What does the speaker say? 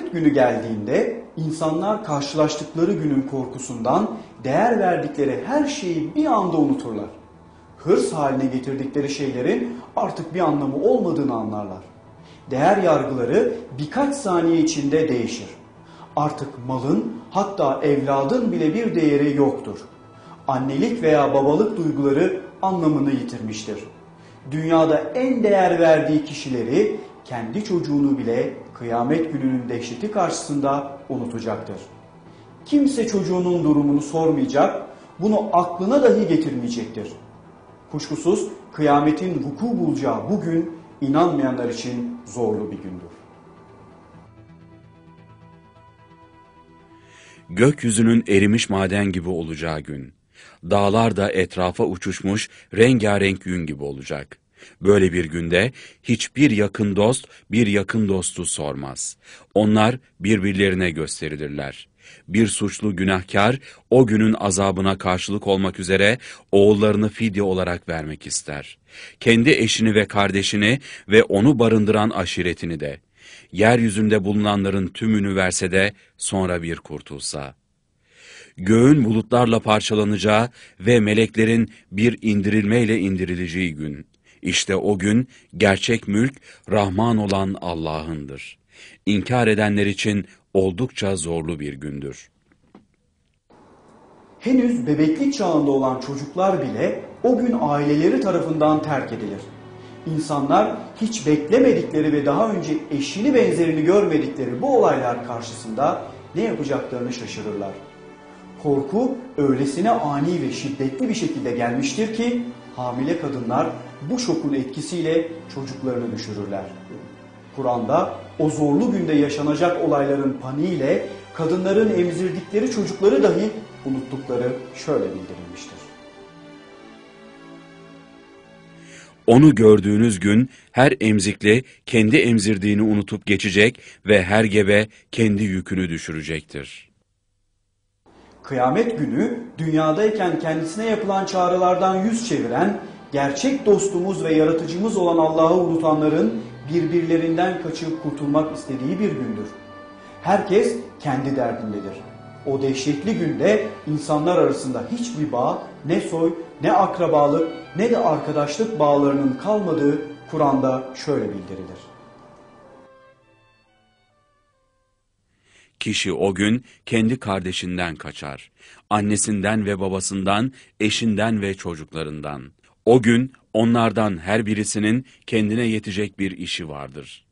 Kıyamet günü geldiğinde insanlar karşılaştıkları günün korkusundan değer verdikleri her şeyi bir anda unuturlar. Hırs haline getirdikleri şeylerin artık bir anlamı olmadığını anlarlar. Değer yargıları birkaç saniye içinde değişir. Artık malın, hatta evladın bile bir değeri yoktur. Annelik veya babalık duyguları anlamını yitirmiştir. Dünyada en değer verdiği kişileri, kendi çocuğunu bile kıyamet gününün dehşeti karşısında unutacaktır. Kimse çocuğunun durumunu sormayacak, bunu aklına dahi getirmeyecektir. Kuşkusuz kıyametin vuku bulacağı bu gün inanmayanlar için zorlu bir gündür. Gökyüzünün erimiş maden gibi olacağı gün. Dağlar da etrafa uçuşmuş rengarenk yün gibi olacak. Böyle bir günde hiçbir yakın dost bir yakın dostu sormaz. Onlar birbirlerine gösterilirler. Bir suçlu günahkar o günün azabına karşılık olmak üzere oğullarını fidye olarak vermek ister. Kendi eşini ve kardeşini ve onu barındıran aşiretini de. Yeryüzünde bulunanların tümünü verse de sonra bir kurtulsa. Göğün bulutlarla parçalanacağı ve meleklerin bir indirilmeyle indirileceği gün. İşte o gün gerçek mülk Rahman olan Allah'ındır. İnkar edenler için oldukça zorlu bir gündür. Henüz bebeklik çağında olan çocuklar bile o gün aileleri tarafından terk edilir. İnsanlar hiç beklemedikleri ve daha önce eşini benzerini görmedikleri bu olaylar karşısında ne yapacaklarını şaşırırlar. Korku öylesine ani ve şiddetli bir şekilde gelmiştir ki hamile kadınlar bu şokun etkisiyle çocuklarını düşürürler. Kur'an'da o zorlu günde yaşanacak olayların paniğiyle kadınların emzirdikleri çocukları dahi unuttukları şöyle bildirilmiştir. Onu gördüğünüz gün her emzikli kendi emzirdiğini unutup geçecek ve her gebe kendi yükünü düşürecektir. Kıyamet günü dünyadayken kendisine yapılan çağrılardan yüz çeviren, gerçek dostumuz ve yaratıcımız olan Allah'ı unutanların birbirlerinden kaçıp kurtulmak istediği bir gündür. Herkes kendi derdindedir. O dehşetli günde insanlar arasında hiçbir bağ, ne soy, ne akrabalık, ne de arkadaşlık bağlarının kalmadığı Kur'an'da şöyle bildirilir. Kişi o gün kendi kardeşinden kaçar, annesinden ve babasından, eşinden ve çocuklarından. O gün onlardan her birisinin kendine yetecek bir işi vardır.